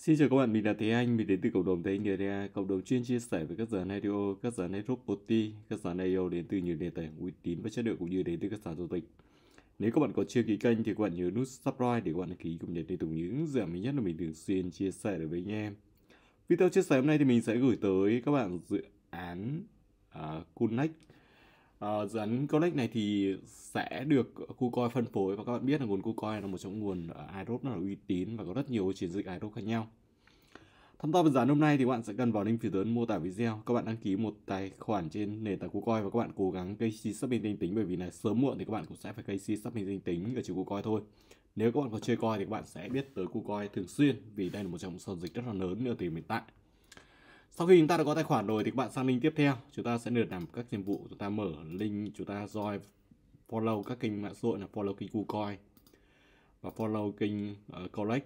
Xin chào các bạn, mình là Thế Anh, mình đến từ cộng đồng Thế Anh NDA, cộng đồng chuyên chia sẻ về các dự án IDO, các dự án network property, các dự án IO đến từ nhiều nền tảng uy tín và chất lượng cũng như đến từ các sàn giao dịch. Nếu các bạn còn chưa ký kênh thì các bạn nhớ nút subscribe để các bạn đăng ký cập nhật liên tục những dự án mới nhất mà mình thường xuyên chia sẻ được với anh em. Video chia sẻ hôm nay thì mình sẽ gửi tới các bạn dự án Connect. Dự án Connect này thì sẽ được KuCoin phân phối và các bạn biết là nguồn KuCoin là một trong nguồn airdrop rất là uy tín và có rất nhiều chiến dịch airdrop khác nhau. Tham gia vào dự án hôm nay thì các bạn sẽ cần vào link phía dưới mô tả video. Các bạn đăng ký một tài khoản trên nền tảng KuCoin và các bạn cố gắng KYC xác minh danh tính, bởi vì là sớm muộn thì các bạn cũng sẽ phải KYC xác minh danh tính ở trên KuCoin thôi. Nếu các bạn có chơi coin thì các bạn sẽ biết tới KuCoin thường xuyên vì đây là một trong những giao dịch rất là lớn ở thời điểm hiện tại. Sau khi chúng ta đã có tài khoản rồi thì các bạn sang link tiếp theo, chúng ta sẽ được làm các nhiệm vụ. Chúng ta mở link, chúng ta join follow các kênh mạng xã hội là follow kênh KuCoin và follow kênh Collect.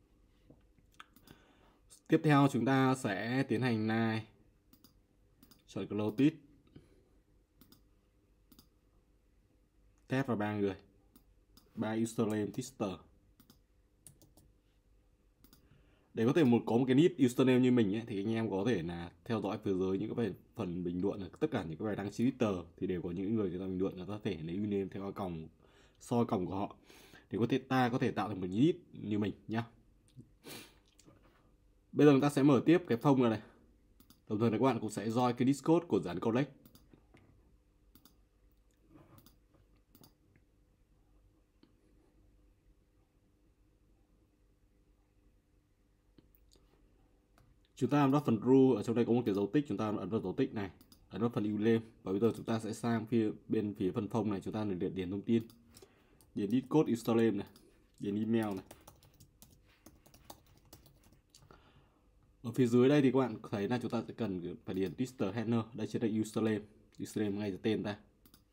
Tiếp theo chúng ta sẽ tiến hành này, chọn close test, test vào 3 người, 3 username tester. Để có thể có một cái nick username như mình ấy, thì anh em có thể là theo dõi phía dưới những cái phần bình luận, tất cả những cái bài đăng trên Twitter thì đều có những người ta bình luận, người ta có thể lấy username theo còng soi còng của họ để ta có thể tạo thành một nick như mình nhá. Bây giờ chúng ta sẽ mở tiếp cái phông này. Đồng thời là các bạn cũng sẽ join cái Discord của dự án Collect. Chúng ta ấn vào phần rule, ở trong đây có một cái dấu tích, chúng ta ấn vào dấu tích này, ấn vào phần username và bây giờ chúng ta sẽ sang bên phía phần phông này, chúng ta điền thông tin, điền Discord username này, điền email này. Ở phía dưới đây thì các bạn thấy là chúng ta sẽ cần phải điền Twitter handle, đây chính là username ngay từ tên ta.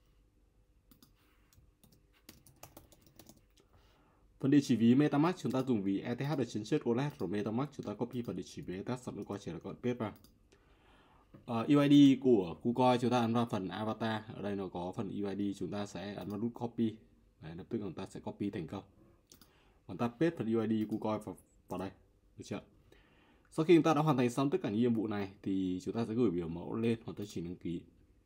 Phần địa chỉ ví MetaMask chúng ta dùng ví ETH để chiến chết wallet, rồi MetaMask chúng ta copy phần địa chỉ ví ETH, xong rồi quay trở lại các bạn paste vào. UID của KuCoin chúng ta ấn vào phần avatar, ở đây nó có phần UID, chúng ta sẽ ấn vào nút copy. Đấy, lập tức chúng ta sẽ copy thành công. Chúng ta paste phần UID KuCoin vào đây, được chưa? Sau khi chúng ta đã hoàn thành xong tất cả những nhiệm vụ này thì chúng ta sẽ gửi biểu mẫu lên hoàn tất trình đăng ký.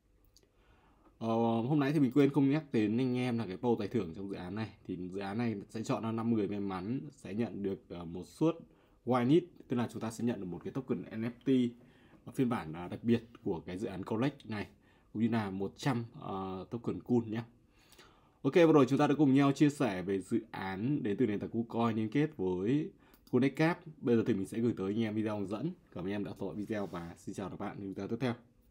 Hôm nãy thì mình quên không nhắc đến anh em là cái pool giải thưởng trong dự án này. Thì dự án này sẽ chọn ra 5 người may mắn sẽ nhận được một suất Winit, tức là chúng ta sẽ nhận được một cái token NFT phiên bản đặc biệt của cái dự án Collect này, cũng như là 100 token cool nhé. Ok, vừa rồi chúng ta đã cùng nhau chia sẻ về dự án đến từ nền tảng KuCoin liên kết với ConnectCap. Bây giờ thì mình sẽ gửi tới anh em video hướng dẫn. Cảm ơn anh em đã theo dõi video và xin chào các bạn ở video tiếp theo.